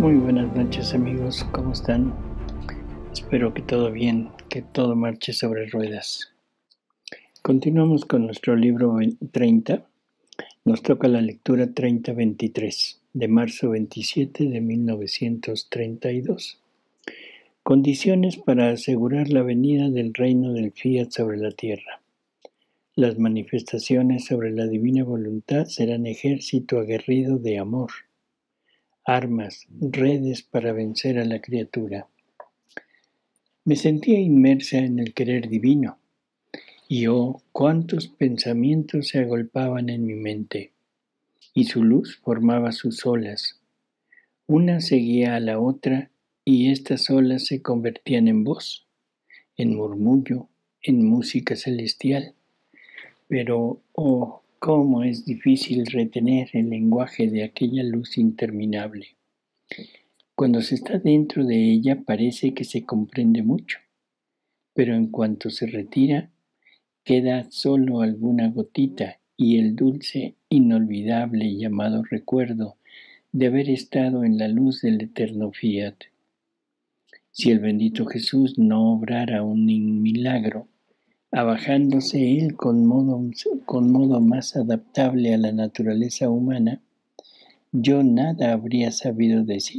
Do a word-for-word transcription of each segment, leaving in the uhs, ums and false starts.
Muy buenas noches amigos, ¿cómo están? Espero que todo bien, que todo marche sobre ruedas. Continuamos con nuestro libro treinta. Nos toca la lectura treinta veintitrés, de marzo veintisiete de mil novecientos treinta y dos. Condiciones para asegurar la venida del reino del Fiat sobre la tierra. Las manifestaciones sobre la divina voluntad serán ejército aguerrido de amor, armas, redes para vencer a la criatura. Me sentía inmersa en el querer divino, y oh, cuántos pensamientos se agolpaban en mi mente, y su luz formaba sus olas. Una seguía a la otra, y estas olas se convertían en voz, en murmullo, en música celestial. Pero, oh, cómo es difícil retener el lenguaje de aquella luz interminable. Cuando se está dentro de ella parece que se comprende mucho, pero en cuanto se retira, queda solo alguna gotita y el dulce, inolvidable llamado recuerdo de haber estado en la luz del eterno Fiat. Si el bendito Jesús no obrara un milagro, abajándose él con modo, con modo más adaptable a la naturaleza humana, yo nada habría sabido decir.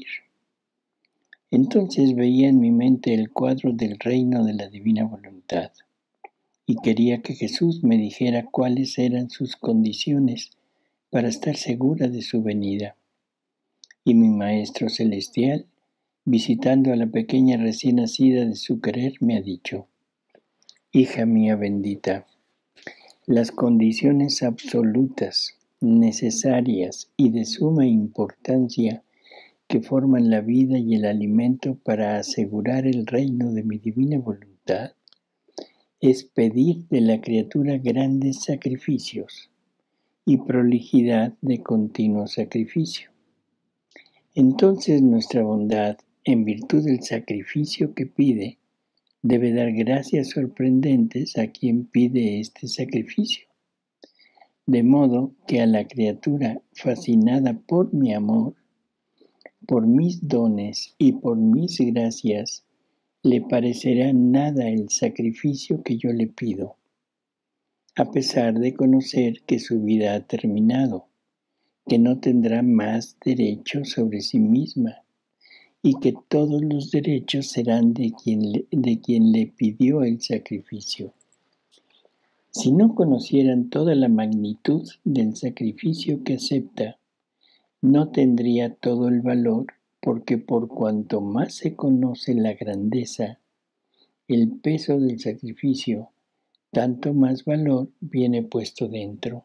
Entonces veía en mi mente el cuadro del reino de la divina voluntad, y quería que Jesús me dijera cuáles eran sus condiciones para estar segura de su venida. Y mi Maestro Celestial, visitando a la pequeña recién nacida de su querer, me ha dicho: hija mía bendita, las condiciones absolutas, necesarias y de suma importancia que forman la vida y el alimento para asegurar el reino de mi divina voluntad es pedir de la criatura grandes sacrificios y prolijidad de continuo sacrificio. Entonces nuestra bondad, en virtud del sacrificio que pide, debe dar gracias sorprendentes a quien pide este sacrificio, de modo que a la criatura fascinada por mi amor, por mis dones y por mis gracias, le parecerá nada el sacrificio que yo le pido, a pesar de conocer que su vida ha terminado, que no tendrá más derecho sobre sí misma, y que todos los derechos serán de quien le, de quien le pidió el sacrificio. Si no conocieran toda la magnitud del sacrificio que acepta, no tendría todo el valor, porque por cuanto más se conoce la grandeza, el peso del sacrificio, tanto más valor viene puesto dentro.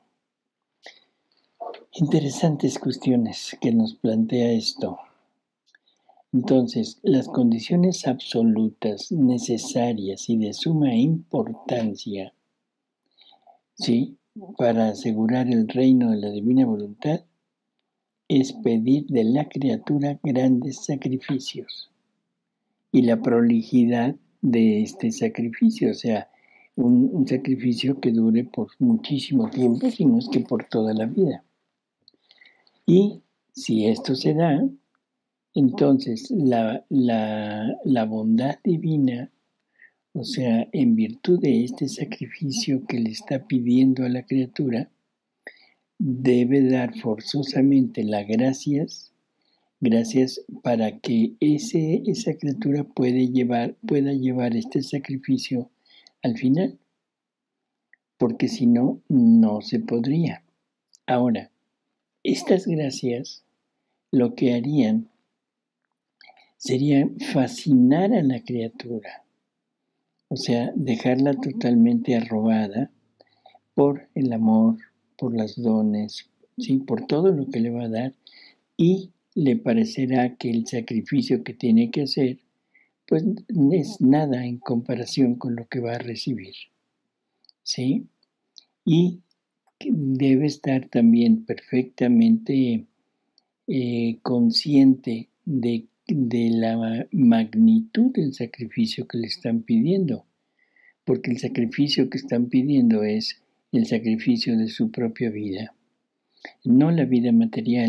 Interesantes cuestiones que nos plantea esto. Entonces, las condiciones absolutas, necesarias y de suma importancia, ¿sí?, para asegurar el reino de la divina voluntad, es pedir de la criatura grandes sacrificios y la prolijidad de este sacrificio, o sea, un, un sacrificio que dure por muchísimo tiempo, si no es que por toda la vida. Y si esto se da, entonces la, la, la bondad divina, o sea, en virtud de este sacrificio que le está pidiendo a la criatura, debe dar forzosamente las gracias, gracias para que ese, esa criatura puede llevar, pueda llevar este sacrificio al final, porque si no, no se podría. Ahora, estas gracias lo que harían sería fascinar a la criatura, o sea, dejarla totalmente arrobada por el amor, por los dones, ¿sí?, por todo lo que le va a dar, y le parecerá que el sacrificio que tiene que hacer pues es nada en comparación con lo que va a recibir, ¿sí? Y debe estar también perfectamente eh, consciente de, de la magnitud del sacrificio que le están pidiendo, porque el sacrificio que están pidiendo es el sacrificio de su propia vida, no la vida material,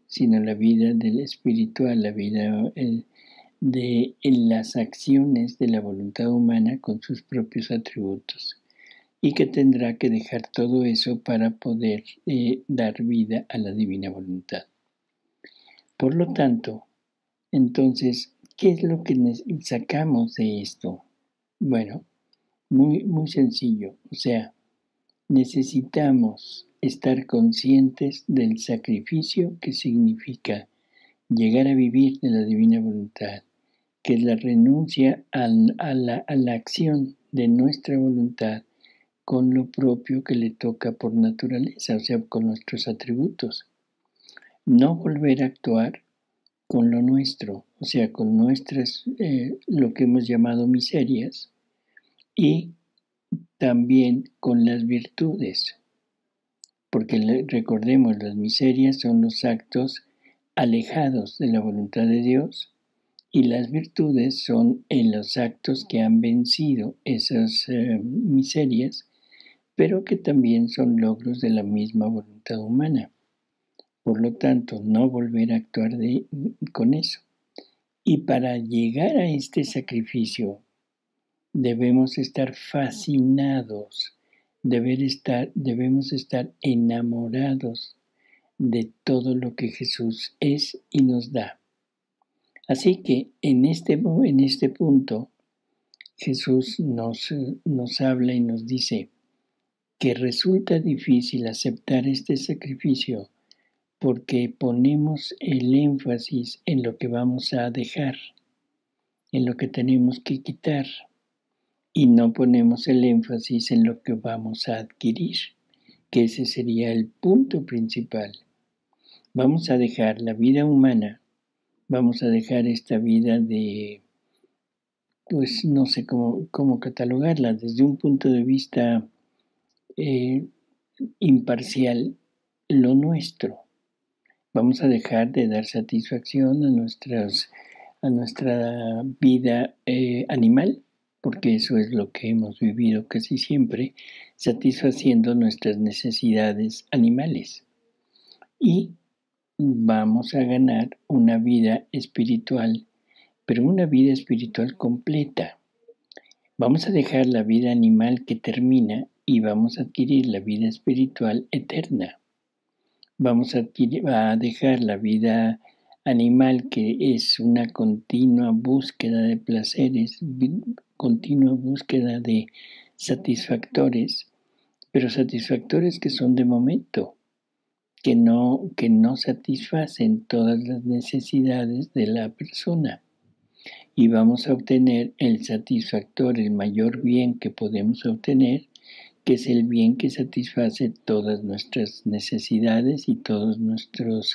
sino la vida del espiritual, la vida el, de en las acciones de la voluntad humana con sus propios atributos, y que tendrá que dejar todo eso para poder eh, dar vida a la divina voluntad. Por lo tanto, entonces, ¿qué es lo que sacamos de esto? Bueno, muy, muy sencillo, o sea, necesitamos estar conscientes del sacrificio que significa llegar a vivir de la divina voluntad, que es la renuncia a, a, la, a la acción de nuestra voluntad con lo propio que le toca por naturaleza, o sea, con nuestros atributos. No volver a actuar con lo nuestro, o sea, con nuestras, eh, lo que hemos llamado miserias, y también con las virtudes, porque recordemos, las miserias son los actos alejados de la voluntad de Dios, y las virtudes son en los actos que han vencido esas eh, miserias, pero que también son logros de la misma voluntad humana. Por lo tanto, no volver a actuar de, con eso. Y para llegar a este sacrificio, debemos estar fascinados, deber estar, debemos estar enamorados de todo lo que Jesús es y nos da. Así que en este, en este punto, Jesús nos, nos habla y nos dice que resulta difícil aceptar este sacrificio porque ponemos el énfasis en lo que vamos a dejar, en lo que tenemos que quitar, y no ponemos el énfasis en lo que vamos a adquirir, que ese sería el punto principal. Vamos a dejar la vida humana, vamos a dejar esta vida de, pues no sé cómo, cómo catalogarla, desde un punto de vista eh, imparcial, lo nuestro. Vamos a dejar de dar satisfacción a, nuestras, a nuestra vida eh, animal, porque eso es lo que hemos vivido casi siempre, satisfaciendo nuestras necesidades animales. Y vamos a ganar una vida espiritual, pero una vida espiritual completa. Vamos a dejar la vida animal que termina y vamos a adquirir la vida espiritual eterna. Vamos a, adquirir, a dejar la vida animal, que es una continua búsqueda de placeres, continua búsqueda de satisfactores, pero satisfactores que son de momento, que no, que no satisfacen todas las necesidades de la persona. Y vamos a obtener el satisfactor, el mayor bien que podemos obtener, que es el bien que satisface todas nuestras necesidades y todos nuestros,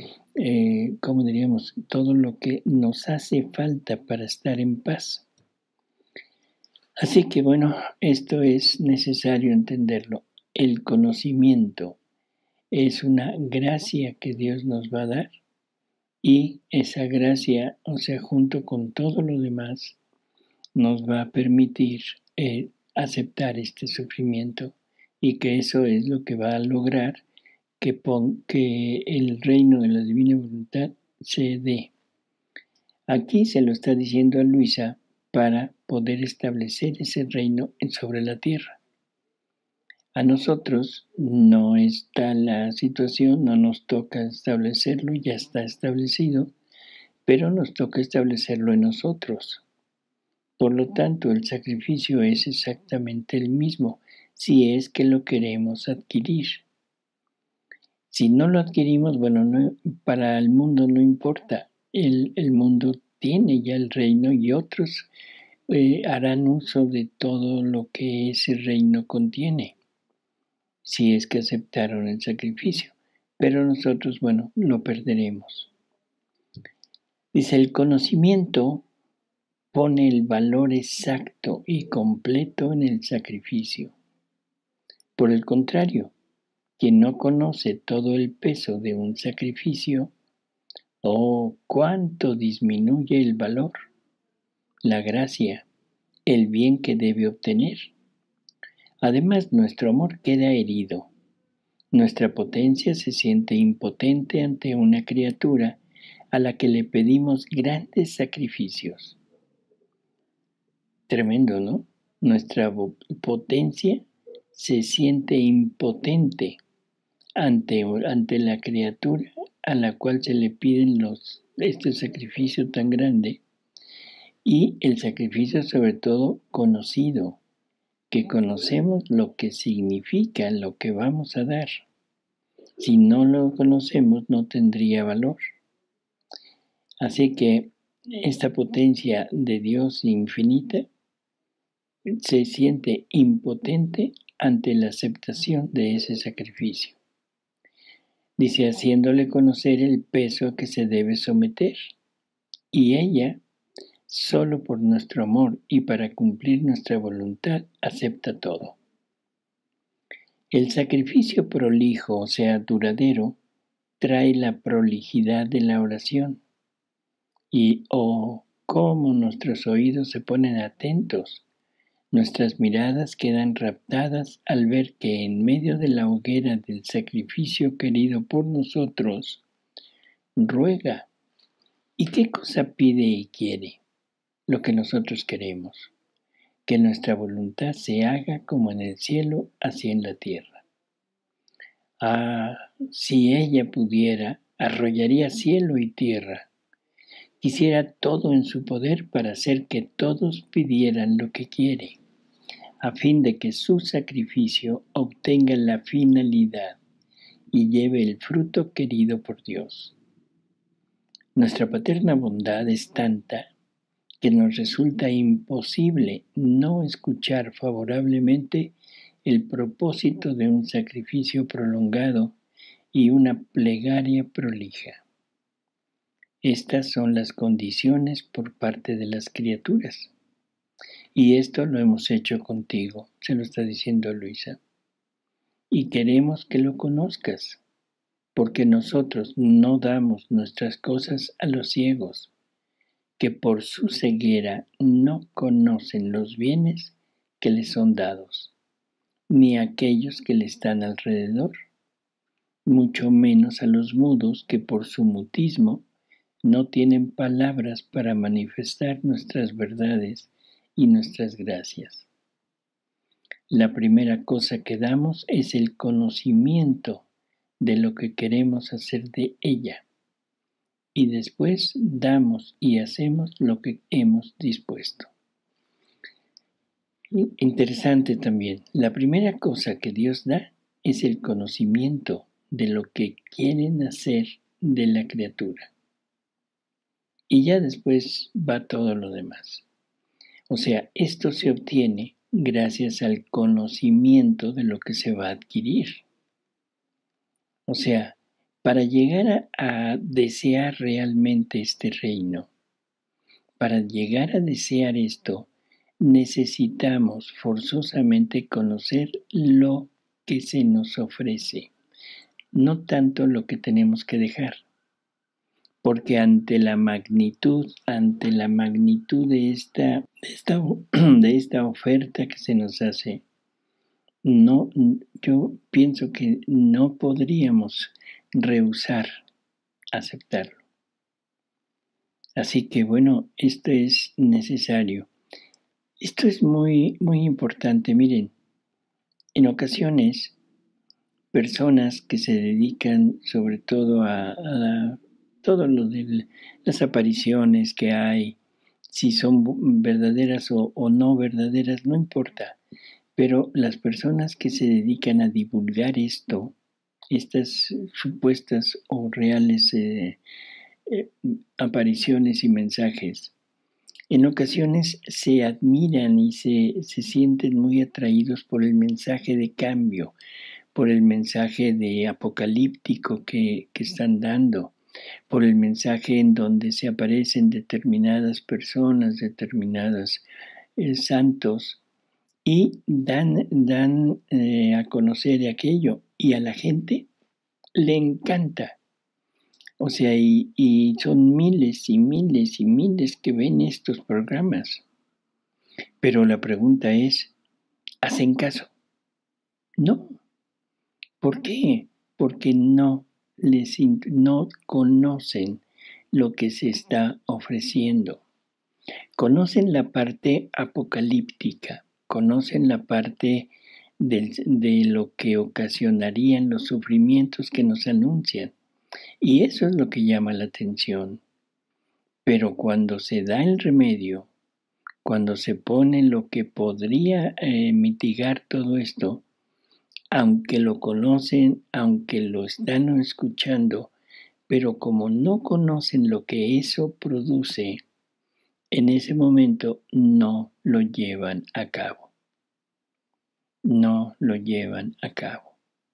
eh, ¿cómo diríamos? Todo lo que nos hace falta para estar en paz. Así que bueno, esto es necesario entenderlo. El conocimiento es una gracia que Dios nos va a dar, y esa gracia, o sea, junto con todo lo demás, nos va a permitir eh, aceptar este sufrimiento, y que eso es lo que va a lograr que, pon, que el reino de la divina voluntad se dé. Aquí se lo está diciendo a Luisa para poder establecer ese reino sobre la tierra. A nosotros no está la situación, no nos toca establecerlo, ya está establecido, pero nos toca establecerlo en nosotros. Por lo tanto, el sacrificio es exactamente el mismo, si es que lo queremos adquirir. Si no lo adquirimos, bueno, no, para el mundo no importa. El, el mundo tiene ya el reino, y otros eh, harán uso de todo lo que ese reino contiene, si es que aceptaron el sacrificio. Pero nosotros, bueno, lo perderemos. Dice, el conocimiento pone el valor exacto y completo en el sacrificio. Por el contrario, quien no conoce todo el peso de un sacrificio, oh, cuánto disminuye el valor, la gracia, el bien que debe obtener. Además, nuestro amor queda herido. Nuestra potencia se siente impotente ante una criatura a la que le pedimos grandes sacrificios. Tremendo, ¿no? Nuestra potencia se siente impotente ante, ante la criatura a la cual se le piden los, este sacrificio tan grande, y el sacrificio sobre todo conocido, que conocemos lo que significa lo que vamos a dar. Si no lo conocemos, no tendría valor. Así que esta potencia de Dios infinita se siente impotente ante la aceptación de ese sacrificio. Dice, haciéndole conocer el peso a que se debe someter. Y ella, solo por nuestro amor y para cumplir nuestra voluntad, acepta todo. El sacrificio prolijo, o sea, duradero, trae la prolijidad de la oración. Y, oh, cómo nuestros oídos se ponen atentos. Nuestras miradas quedan raptadas al ver que en medio de la hoguera del sacrificio querido por nosotros, ruega. ¿Y qué cosa pide y quiere? Lo que nosotros queremos, que nuestra voluntad se haga como en el cielo, así en la tierra. Ah, si ella pudiera, arrollaría cielo y tierra. Quisiera todo en su poder para hacer que todos pidieran lo que quiere, a fin de que su sacrificio obtenga la finalidad y lleve el fruto querido por Dios. Nuestra paterna bondad es tanta que nos resulta imposible no escuchar favorablemente el propósito de un sacrificio prolongado y una plegaria prolija. Estas son las condiciones por parte de las criaturas. Y esto lo hemos hecho contigo, se lo está diciendo Luisa. Y queremos que lo conozcas, porque nosotros no damos nuestras cosas a los ciegos, que por su ceguera no conocen los bienes que les son dados, ni aquellos que le están alrededor, mucho menos a los mudos que por su mutismo no tienen palabras para manifestar nuestras verdades y nuestras gracias. La primera cosa que damos es el conocimiento de lo que queremos hacer de ella, y después damos y hacemos lo que hemos dispuesto. Interesante también, la primera cosa que Dios da es el conocimiento de lo que quieren hacer de la criatura. Y ya después va todo lo demás. O sea, esto se obtiene gracias al conocimiento de lo que se va a adquirir. O sea, para llegar a, a desear realmente este reino, para llegar a desear esto, necesitamos forzosamente conocer lo que se nos ofrece, no tanto lo que tenemos que dejar. Porque ante la magnitud, ante la magnitud de esta, de esta, de esta oferta que se nos hace, no, yo pienso que no podríamos rehusar aceptarlo. Así que bueno, esto es necesario. Esto es muy, muy importante. Miren, en ocasiones, personas que se dedican sobre todo a, a todo lo de las apariciones que hay, si son verdaderas o, o no verdaderas, no importa. Pero las personas que se dedican a divulgar esto, estas supuestas o reales eh, eh, apariciones y mensajes, en ocasiones se admiran y se, se sienten muy atraídos por el mensaje de cambio, por el mensaje de apocalíptico que, que están dando, por el mensaje en donde se aparecen determinadas personas, determinados eh, santos, y dan, dan eh, a conocer aquello, y a la gente le encanta. O sea, y, y son miles y miles y miles que ven estos programas. Pero la pregunta es, ¿hacen caso? No, ¿Por qué? Porque no, les, no conocen lo que se está ofreciendo. Conocen la parte apocalíptica, conocen la parte del, de lo que ocasionarían los sufrimientos que nos anuncian. Y eso es lo que llama la atención. Pero cuando se da el remedio, cuando se pone lo que podría eh, mitigar todo esto, aunque lo conocen, aunque lo están escuchando, pero como no conocen lo que eso produce, en ese momento no lo llevan a cabo. No lo llevan a cabo.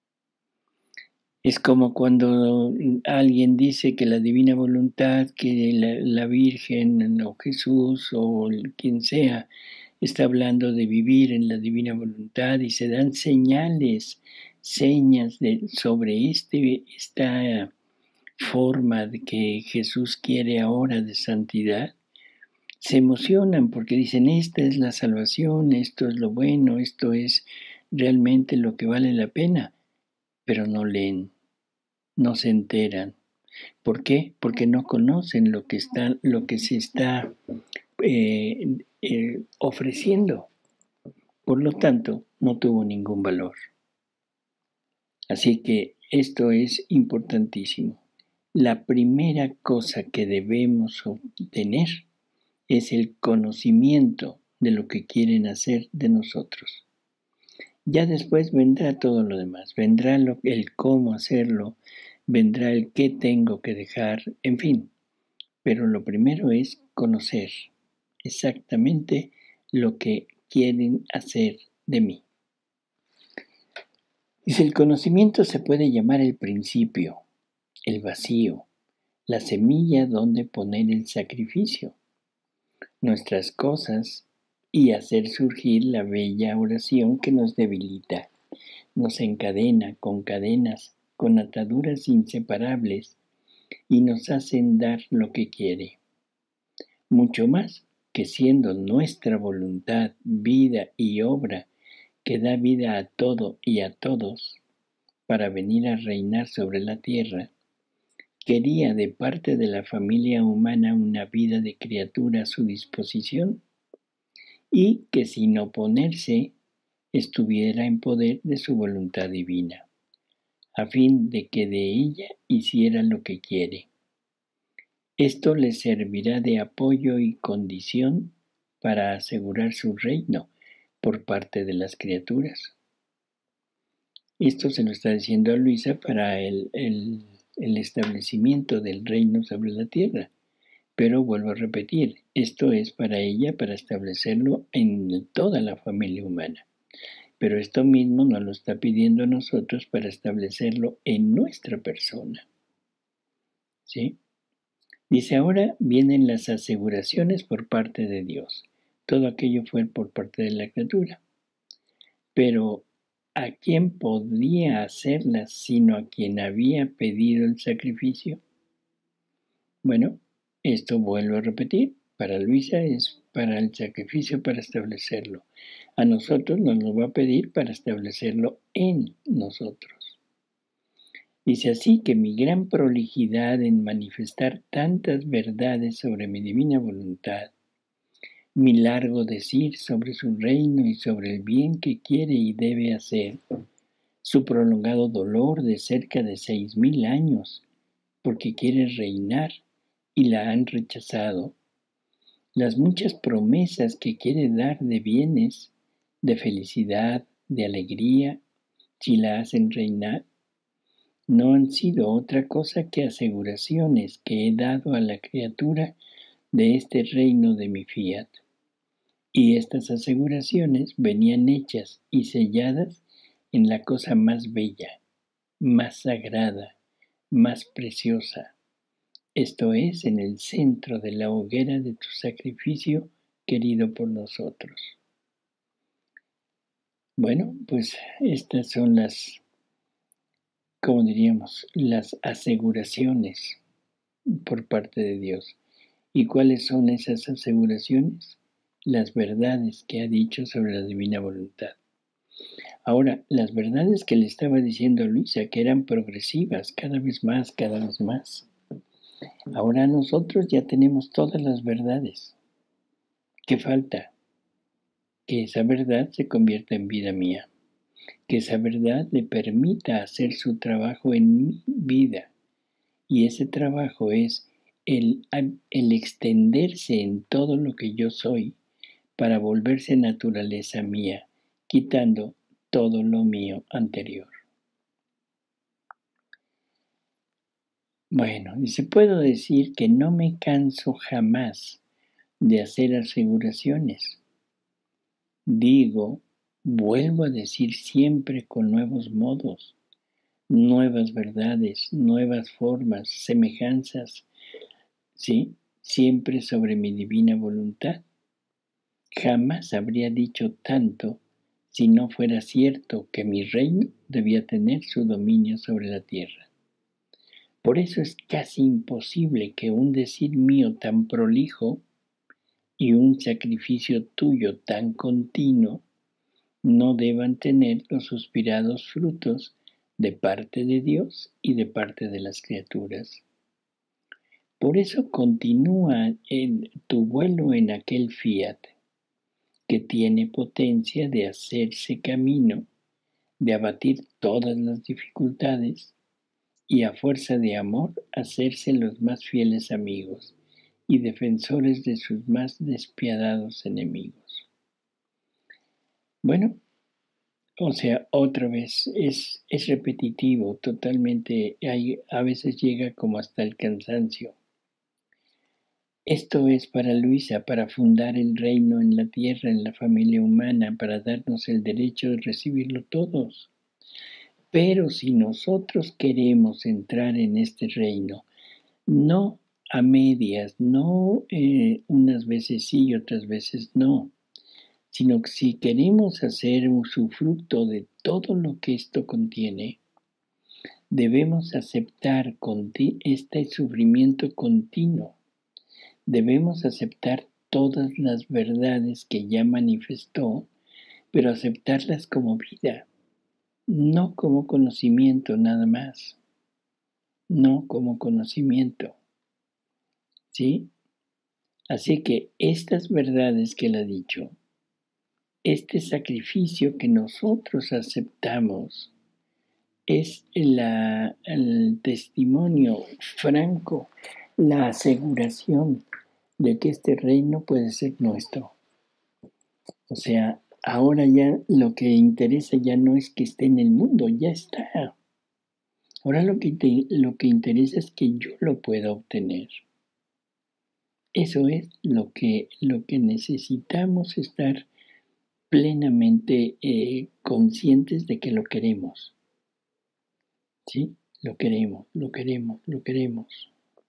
Es como cuando alguien dice que la divina voluntad, que la, la Virgen o Jesús o quien sea está hablando de vivir en la divina voluntad y se dan señales, señas de, sobre este, esta forma de que Jesús quiere ahora de santidad. Se emocionan porque dicen, esta es la salvación, esto es lo bueno, esto es realmente lo que vale la pena, pero no leen, no se enteran. ¿Por qué? Porque no conocen lo que, está, lo que se está eh, eh, ofreciendo. Por lo tanto, no tuvo ningún valor. Así que esto es importantísimo. La primera cosa que debemos obtener es el conocimiento de lo que quieren hacer de nosotros. Ya después vendrá todo lo demás, vendrá lo, el cómo hacerlo, vendrá el qué tengo que dejar, en fin. Pero lo primero es conocer exactamente lo que quieren hacer de mí. Dice, el conocimiento se puede llamar el principio, el vacío, la semilla donde poner el sacrificio, nuestras cosas y hacer surgir la bella oración que nos debilita, nos encadena con cadenas, con ataduras inseparables y nos hacen dar lo que quiere. Mucho más que siendo nuestra voluntad, vida y obra que da vida a todo y a todos para venir a reinar sobre la tierra, quería de parte de la familia humana una vida de criatura a su disposición y que sin oponerse estuviera en poder de su voluntad divina, a fin de que de ella hiciera lo que quiere. Esto le servirá de apoyo y condición para asegurar su reino por parte de las criaturas. Esto se lo está diciendo a Luisa para el, el, el establecimiento del reino sobre la tierra. Pero vuelvo a repetir, esto es para ella, para establecerlo en toda la familia humana. Pero esto mismo nos lo está pidiendo a nosotros para establecerlo en nuestra persona. ¿Sí? Dice, ahora vienen las aseguraciones por parte de Dios. Todo aquello fue por parte de la criatura. Pero ¿a quién podría hacerlas sino a quien había pedido el sacrificio? Bueno, esto vuelvo a repetir. Para Luisa es para el sacrificio, para establecerlo. A nosotros nos lo va a pedir para establecerlo en nosotros. Dice así que mi gran prolijidad en manifestar tantas verdades sobre mi divina voluntad, mi largo decir sobre su reino y sobre el bien que quiere y debe hacer, su prolongado dolor de cerca de seis mil años, porque quiere reinar y la han rechazado, las muchas promesas que quiere dar de bienes, de felicidad, de alegría, si la hacen reinar, no han sido otra cosa que aseguraciones que he dado a la criatura de este reino de mi fiat. Y estas aseguraciones venían hechas y selladas en la cosa más bella, más sagrada, más preciosa, esto es, en el centro de la hoguera de tu sacrificio querido por nosotros. Bueno, pues estas son las, como diríamos, las aseguraciones por parte de Dios. ¿Y cuáles son esas aseguraciones? Las verdades que ha dicho sobre la divina voluntad. Ahora, las verdades que le estaba diciendo Luisa, que eran progresivas, cada vez más, cada vez más. Ahora nosotros ya tenemos todas las verdades. ¿Qué falta? Que esa verdad se convierta en vida mía. Que esa verdad le permita hacer su trabajo en mi vida. Y ese trabajo es el, el extenderse en todo lo que yo soy para volverse naturaleza mía, quitando todo lo mío anterior. Bueno, dice, puedo decir que no me canso jamás de hacer aseguraciones. Digo, vuelvo a decir siempre con nuevos modos, nuevas verdades, nuevas formas, semejanzas, ¿sí? Siempre sobre mi divina voluntad. Jamás habría dicho tanto si no fuera cierto que mi reino debía tener su dominio sobre la tierra. Por eso es casi imposible que un decir mío tan prolijo y un sacrificio tuyo tan continuo no deban tener los suspirados frutos de parte de Dios y de parte de las criaturas. Por eso continúa en tu vuelo en aquel fiat, que tiene potencia de hacerse camino, de abatir todas las dificultades y a fuerza de amor hacerse los más fieles amigos y defensores de sus más despiadados enemigos. Bueno, o sea, otra vez, es, es repetitivo, totalmente, hay, a veces llega como hasta el cansancio. Esto es para Luisa, para fundar el reino en la tierra, en la familia humana, para darnos el derecho de recibirlo todos. Pero si nosotros queremos entrar en este reino, no a medias, no eh, unas veces sí y otras veces no, sino que si queremos hacer usufructo de todo lo que esto contiene, debemos aceptar este sufrimiento continuo. Debemos aceptar todas las verdades que ya manifestó, pero aceptarlas como vida, no como conocimiento nada más, no como conocimiento, ¿sí? Así que estas verdades que él ha dicho, este sacrificio que nosotros aceptamos, es la, el testimonio franco, la aseguración de que este reino puede ser nuestro. O sea, ahora ya lo que interesa ya no es que esté en el mundo, ya está. Ahora lo que, te, lo que interesa es que yo lo pueda obtener. Eso es lo que, lo que necesitamos estar plenamente eh, conscientes de que lo queremos. ¿Sí? Lo queremos, lo queremos, lo queremos.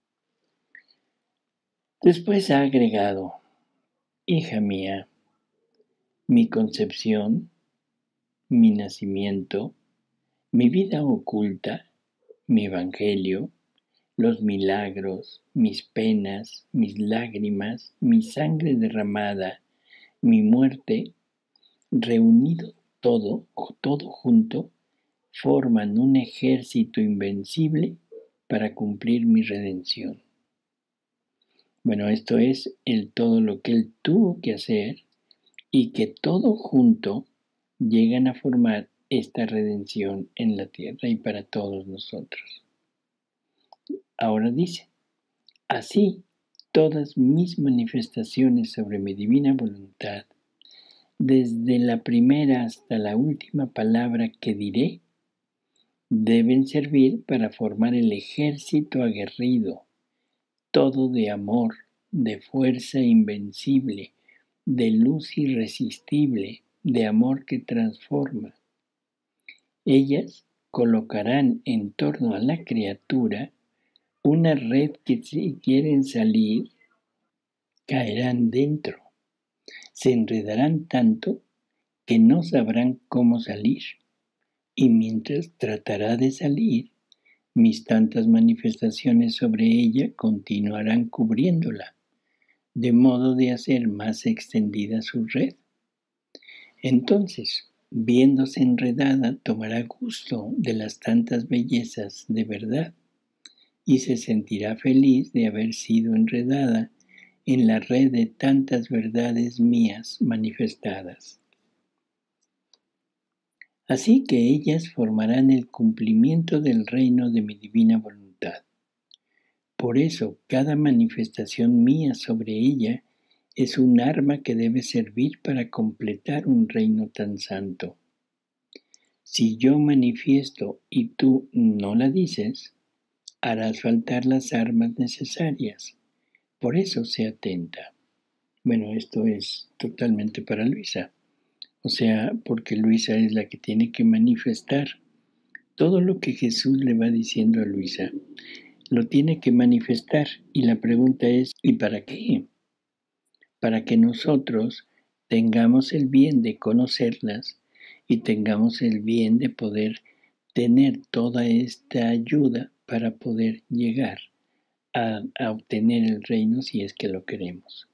Después ha agregado, hija mía, mi concepción, mi nacimiento, mi vida oculta, mi evangelio, los milagros, mis penas, mis lágrimas, mi sangre derramada, mi muerte, reunido todo, todo junto, forman un ejército invencible para cumplir mi redención. Bueno, esto es el todo lo que él tuvo que hacer y que todo junto llegan a formar esta redención en la tierra y para todos nosotros. Ahora dice, así todas mis manifestaciones sobre mi divina voluntad, desde la primera hasta la última palabra que diré, deben servir para formar el ejército aguerrido, todo de amor, de fuerza invencible, de luz irresistible, de amor que transforma. Ellas colocarán en torno a la criatura una red que si quieren salir, caerán dentro. Se enredarán tanto que no sabrán cómo salir. Y mientras tratará de salir, mis tantas manifestaciones sobre ella continuarán cubriéndola, de modo de hacer más extendida su red. Entonces, Viéndose enredada, tomará gusto de las tantas bellezas de verdad y se sentirá feliz de haber sido enredada en la red de tantas verdades mías manifestadas. Así que ellas formarán el cumplimiento del reino de mi divina voluntad. Por eso, cada manifestación mía sobre ella es un arma que debe servir para completar un reino tan santo. Si yo manifiesto y tú no la dices, harás faltar las armas necesarias. Por eso sé atenta. Bueno, esto es totalmente para Luisa. O sea, porque Luisa es la que tiene que manifestar todo lo que Jesús le va diciendo a Luisa. Lo tiene que manifestar. Y la pregunta es, ¿y para qué? Para que nosotros tengamos el bien de conocerlas y tengamos el bien de poder tener toda esta ayuda para poder llegar a, a obtener el reino si es que lo queremos.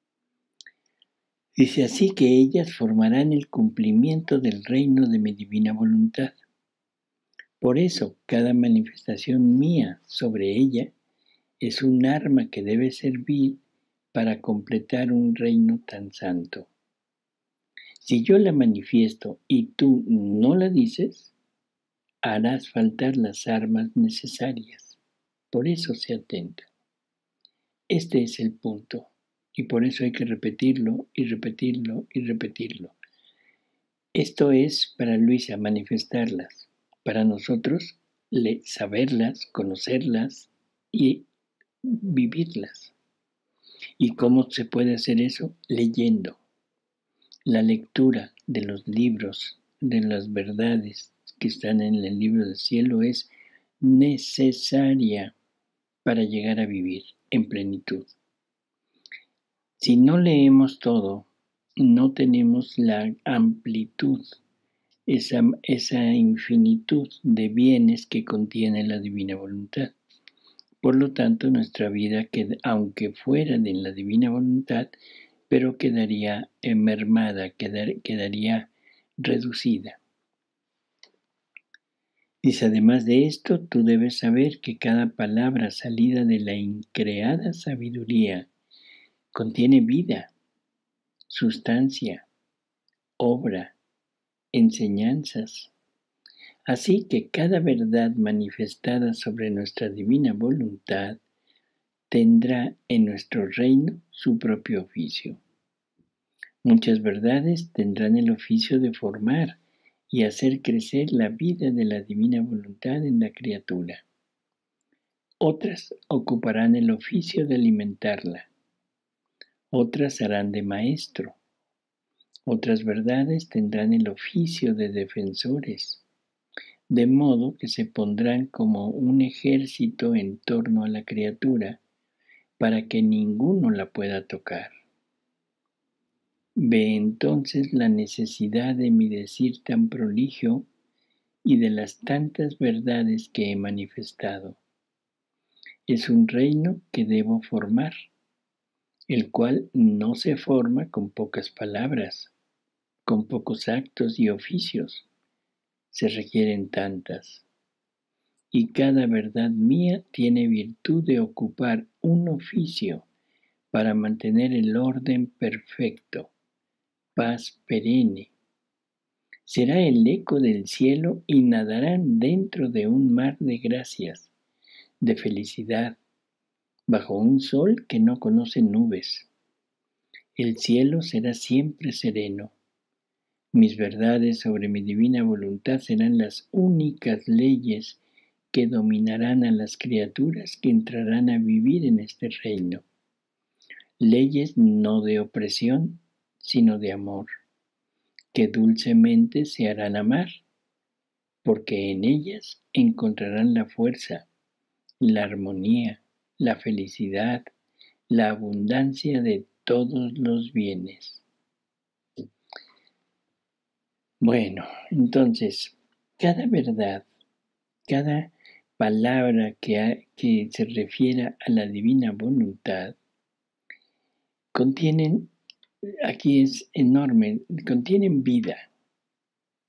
Dice así que ellas formarán el cumplimiento del reino de mi divina voluntad. Por eso, cada manifestación mía sobre ella es un arma que debe servir para completar un reino tan santo. Si yo la manifiesto y tú no la dices, harás faltar las armas necesarias. Por eso sé atenta. Este es el punto. Y por eso hay que repetirlo y repetirlo y repetirlo. Esto es para Luisa manifestarlas. Para nosotros, saberlas, conocerlas y vivirlas. ¿Y cómo se puede hacer eso? Leyendo. La lectura de los libros, de las verdades que están en el libro del cielo es necesaria para llegar a vivir en plenitud. Si no leemos todo, no tenemos la amplitud, esa, esa infinitud de bienes que contiene la divina voluntad. Por lo tanto, nuestra vida, aunque fuera de la divina voluntad, pero quedaría mermada, quedar, quedaría reducida. Dice, además de esto, tú debes saber que cada palabra salida de la increada sabiduría contiene vida, sustancia, obra, enseñanzas. Así que cada verdad manifestada sobre nuestra divina voluntad tendrá en nuestro reino su propio oficio. Muchas verdades tendrán el oficio de formar y hacer crecer la vida de la divina voluntad en la criatura. Otras ocuparán el oficio de alimentarla. Otras harán de maestro. Otras verdades tendrán el oficio de defensores, de modo que se pondrán como un ejército en torno a la criatura para que ninguno la pueda tocar. Ve entonces la necesidad de mi decir tan proligio y de las tantas verdades que he manifestado. Es un reino que debo formar, el cual no se forma con pocas palabras, con pocos actos y oficios. Se requieren tantas. Y cada verdad mía tiene virtud de ocupar un oficio para mantener el orden perfecto, paz perenne. Será el eco del cielo y nadarán dentro de un mar de gracias, de felicidad, bajo un sol que no conoce nubes. El cielo será siempre sereno. Mis verdades sobre mi divina voluntad serán las únicas leyes que dominarán a las criaturas que entrarán a vivir en este reino. Leyes no de opresión, sino de amor, que dulcemente se harán amar, porque en ellas encontrarán la fuerza, la armonía, la felicidad, la abundancia de todos los bienes. Bueno, entonces, cada verdad, cada palabra que, ha, que se refiera a la divina voluntad, contienen, aquí es enorme, contienen vida.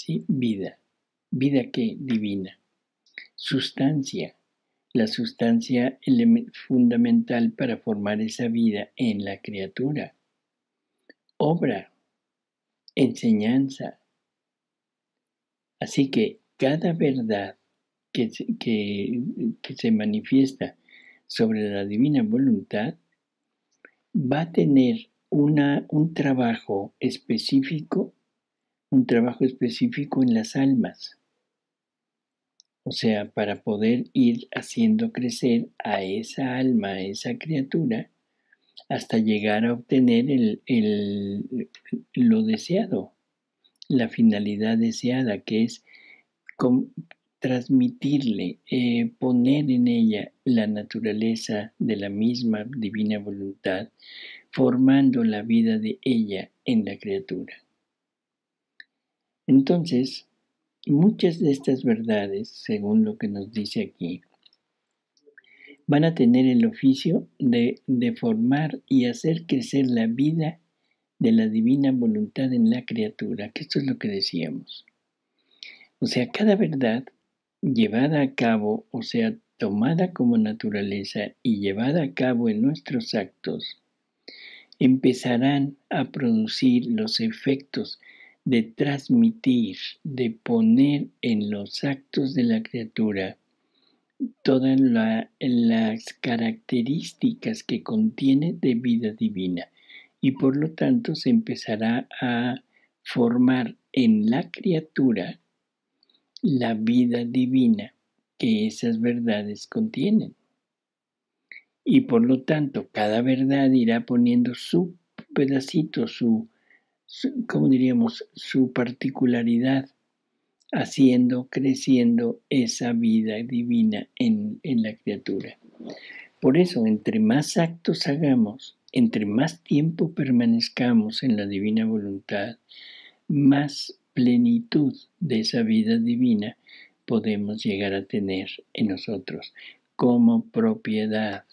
¿sí? Vida. ¿Vida qué? Divina. Sustancia. La sustancia fundamental para formar esa vida en la criatura. Obra. Enseñanza. Así que cada verdad que, que, que se manifiesta sobre la divina voluntad va a tener una, un trabajo específico, un trabajo específico en las almas. O sea, para poder ir haciendo crecer a esa alma, a esa criatura, hasta llegar a obtener el, el, lo deseado, la finalidad deseada, que es con, transmitirle, eh, poner en ella la naturaleza de la misma divina voluntad, formando la vida de ella en la criatura. Entonces, muchas de estas verdades, según lo que nos dice aquí, van a tener el oficio de, de formar y hacer crecer la vida de la divina voluntad en la criatura, que esto es lo que decíamos. O sea, cada verdad llevada a cabo, o sea, tomada como naturaleza y llevada a cabo en nuestros actos, empezarán a producir los efectos de transmitir, de poner en los actos de la criatura todas la, las características que contiene de vida divina, y por lo tanto se empezará a formar en la criatura la vida divina que esas verdades contienen. Y por lo tanto, cada verdad irá poniendo su pedacito, su, su ¿cómo diríamos?, su particularidad, haciendo, creciendo esa vida divina en, en la criatura. Por eso, entre más actos hagamos, entre más tiempo permanezcamos en la divina voluntad, más plenitud de esa vida divina podemos llegar a tener en nosotros como propiedad.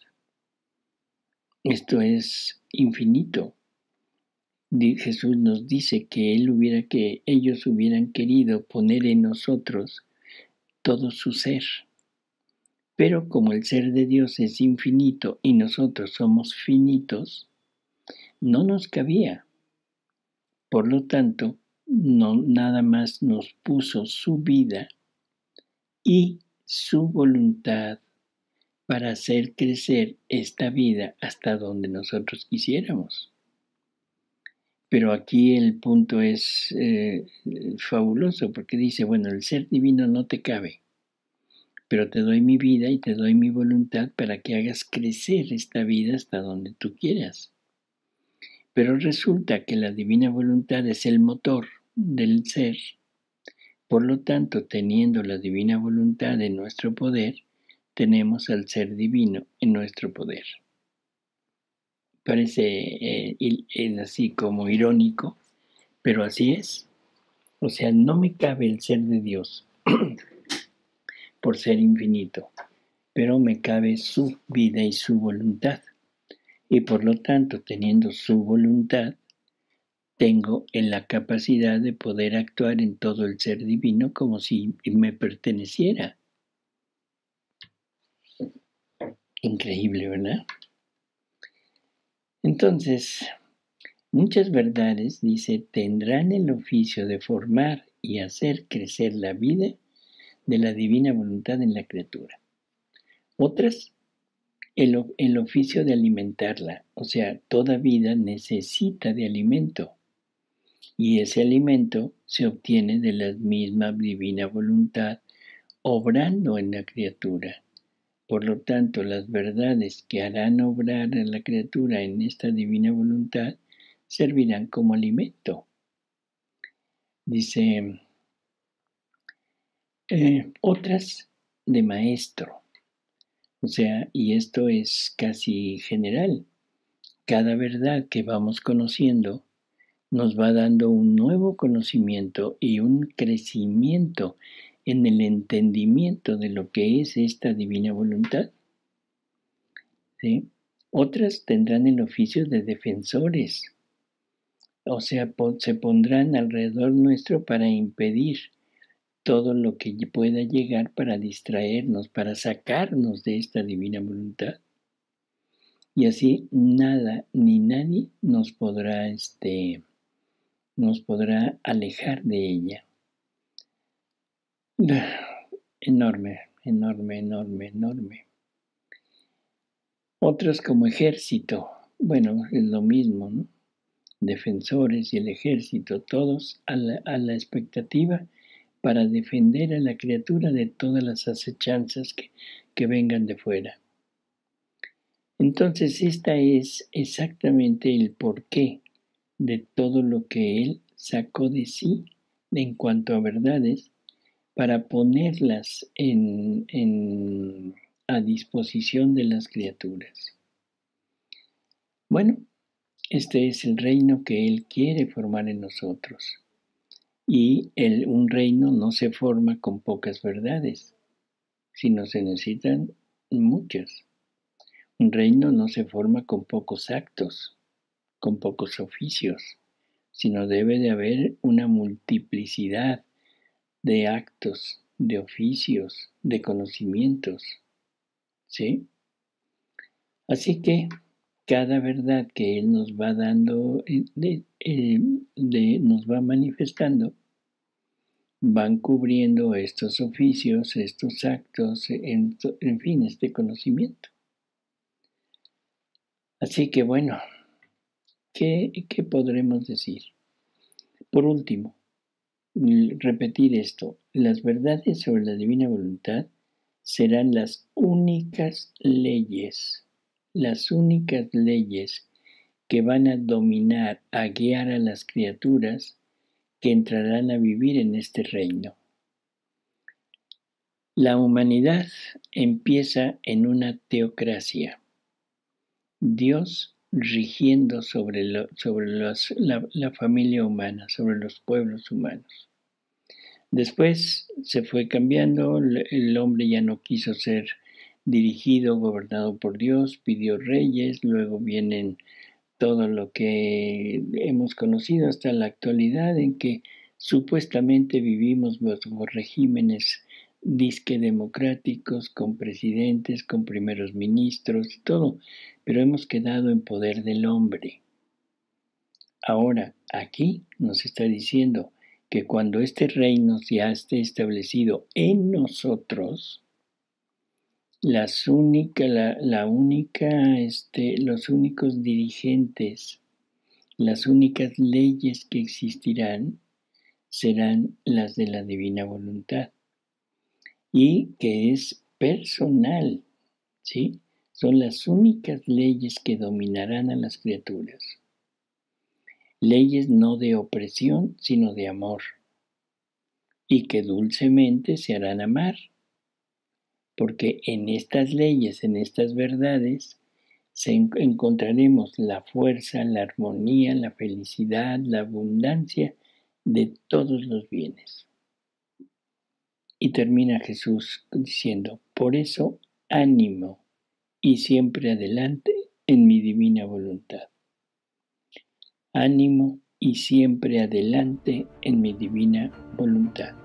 Esto es infinito. Jesús nos dice que él hubiera que ellos hubieran querido poner en nosotros todo su ser. Pero como el ser de Dios es infinito y nosotros somos finitos, no nos cabía. Por lo tanto, no nada más nos puso su vida y su voluntad para hacer crecer esta vida hasta donde nosotros quisiéramos. Pero aquí el punto es eh, fabuloso, porque dice, bueno, el ser divino no te cabe, pero te doy mi vida y te doy mi voluntad para que hagas crecer esta vida hasta donde tú quieras. Pero resulta que la divina voluntad es el motor del ser. Por lo tanto, teniendo la divina voluntad en nuestro poder, tenemos al ser divino en nuestro poder. Parece eh, es así como irónico, pero así es. O sea, no me cabe el ser de Dios por ser infinito, pero me cabe su vida y su voluntad. Y por lo tanto, teniendo su voluntad, tengo en la capacidad de poder actuar en todo el ser divino como si me perteneciera. Increíble, ¿verdad? Entonces, muchas verdades, dice, tendrán el oficio de formar y hacer crecer la vida de la divina voluntad en la criatura. Otras, el, el oficio de alimentarla, o sea, toda vida necesita de alimento. Y ese alimento se obtiene de la misma divina voluntad obrando en la criatura. Por lo tanto, las verdades que harán obrar a la criatura en esta divina voluntad servirán como alimento. Dice, eh, otras de maestro. O sea, y esto es casi general. Cada verdad que vamos conociendo nos va dando un nuevo conocimiento y un crecimiento en el entendimiento de lo que es esta divina voluntad. ¿Sí? Otras tendrán el oficio de defensores. o sea, se pondrán alrededor nuestro para impedir todo lo que pueda llegar para distraernos, para sacarnos de esta divina voluntad. Y así nada ni nadie nos podrá, este, nos podrá alejar de ella. Enorme, enorme, enorme, enorme. Otros como ejército, bueno, es lo mismo, ¿no? Defensores y el ejército, todos a la, a la expectativa para defender a la criatura de todas las acechanzas que, que vengan de fuera. Entonces, esta es exactamente el porqué de todo lo que él sacó de sí en cuanto a verdades para ponerlas en, en, a disposición de las criaturas. Bueno, este es el reino que él quiere formar en nosotros. Y el, un reino no se forma con pocas verdades, sino se necesitan muchas. Un reino no se forma con pocos actos, con pocos oficios, sino debe de haber una multiplicidad de actos, de oficios, de conocimientos, ¿sí? Así que cada verdad que Él nos va dando, de, de, de, nos va manifestando, van cubriendo estos oficios, estos actos, en, en fin, este conocimiento. Así que bueno, ¿qué, qué podremos decir? Por último, repetir esto, las verdades sobre la divina voluntad serán las únicas leyes, las únicas leyes que van a dominar, a guiar a las criaturas que entrarán a vivir en este reino. La humanidad empieza en una teocracia, Dios rigiendo sobre, lo, sobre los, la, la familia humana, sobre los pueblos humanos. Después se fue cambiando, el hombre ya no quiso ser dirigido, gobernado por Dios, pidió reyes, luego vienen todo lo que hemos conocido hasta la actualidad, en que supuestamente vivimos bajo regímenes disque democráticos, con presidentes, con primeros ministros y todo, pero hemos quedado en poder del hombre. Ahora, aquí nos está diciendo que cuando este reino ya esté establecido en nosotros, las única, la, la única, este, los únicos dirigentes, las únicas leyes que existirán serán las de la divina voluntad y que es personal, ¿sí? Son las únicas leyes que dominarán a las criaturas. Leyes no de opresión, sino de amor, y que dulcemente se harán amar, porque en estas leyes, en estas verdades, se en- encontraremos la fuerza, la armonía, la felicidad, la abundancia de todos los bienes. Y termina Jesús diciendo, por eso, ánimo y siempre adelante en mi divina voluntad. Ánimo y siempre adelante en mi divina voluntad.